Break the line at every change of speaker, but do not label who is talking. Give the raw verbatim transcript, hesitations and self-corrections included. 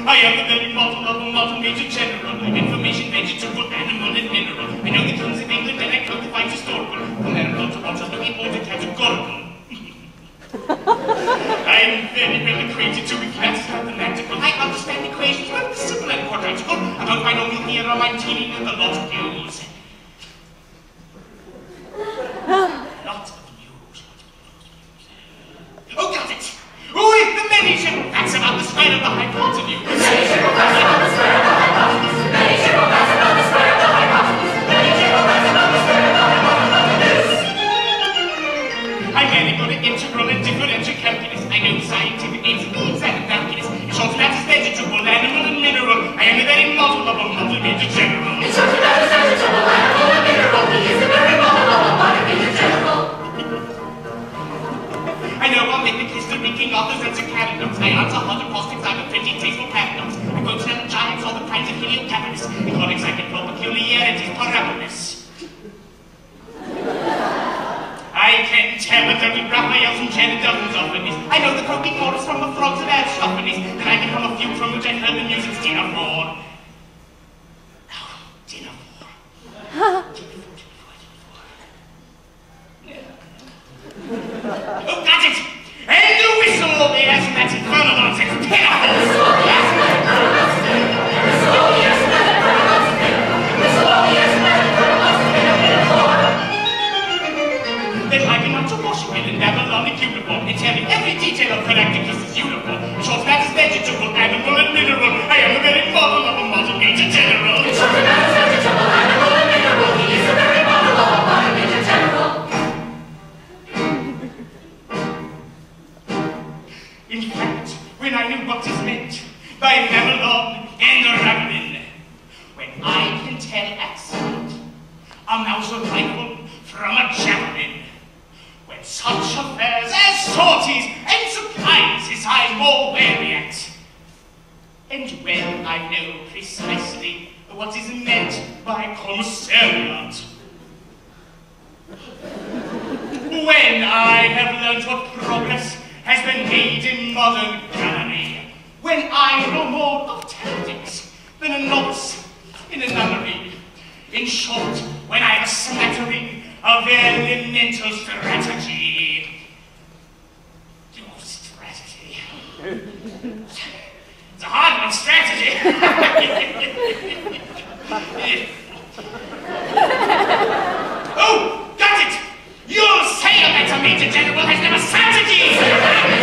I am the very model of a modern Major General. I'm information, vegetable, animal, and mineral. I know the kings of England and I code the fight historical. From there I'm not about to look at all the categorical. I am very well acquainted to with maths mathematical. I understand equations, both simple and quadratical. I don't find only here on my teaming with a lot of news. Lots of news. Oh, got it! Oh, it's the Major-General. That's about the square of the hypotenuse. The Major-General, that's about the square of the hypotenuse. The Major-General, that's about the square of the hypotenuse. The Major-General, that's about the square of the hypotenuse. I'm very good at integral and differential calculus. I know scientific names and means and calculus. In short, that is vegetable, animal, and mineral. I am the very model of a modern Major-General. In short, that is vegetable, animal, and mineral. He is the very model of a modern Major-General. I know I'll make the case to reeking authors and circadians. I answer hard apostles, I'm a pretty tasteful paradox. I quote seven giants, all the kinds of heliocapitalist. Economics, I can pull peculiarities, parabolis. I can tell a dozen Raphaels and ten dozens of them. I know the croaky chorus from the frogs of Aristophanes. Then I can hum a few from which I heard the music's dinner for. Now, dinner for. Oh, got it! And the whistle, yes, that's infernal nonsense. Pitiful! Whistle, yes, that's infernal nonsense. Whistle, yes, that's infernal nonsense. Whistle, yes, that's infernal nonsense. Then I can up to Washington and Babylon and Cuneiform and tell you every detail of Frederick's uniform. In short, that is vegetable, animal, and mineral. I am the very model of a modern Major-General. In short, that is vegetable, animal, and mineral. He is the very model of a modern Major-General. In fact, when I knew what is meant by Babylon and Ravelin, when I can tell at sight a mouse of rifle from a javelin, when such affairs as sorties and surprises I'm more wary at, and when I know precisely what is meant by commissariat, when I have learned what progress has been made in modern gallery, when I know more of tactics than a novice in a nunnery. In short, when I have a smattering of elemental strategy. Oh, strategy. It's a hard one, strategy. Oh, got it! You'll say that a Major-General has never strategy!